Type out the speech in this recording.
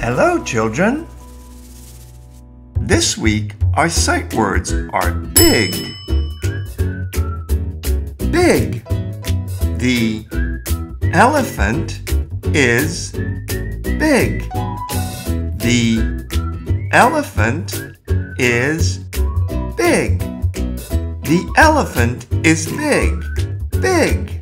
Hello, children. This week, our sight words are big. Big. The elephant is big. The elephant is big. The elephant is big. Big.